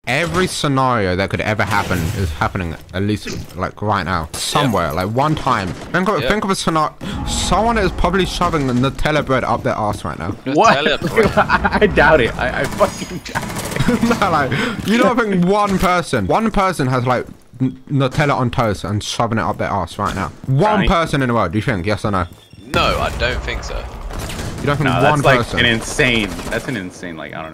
every scenario that could ever happen is happening at least like right now. Somewhere, like one time. Think of a scenario. Someone is probably shoving the Nutella bread up their ass right now. What? I doubt it. I fucking doubt it. No, like, you don't think one person has like Nutella on toast and shoving it up their ass right now? One person in the world, do you think? Yes or no? No, I don't think so. You don't think No, one that's like person? an insane. That's an insane. Like I don't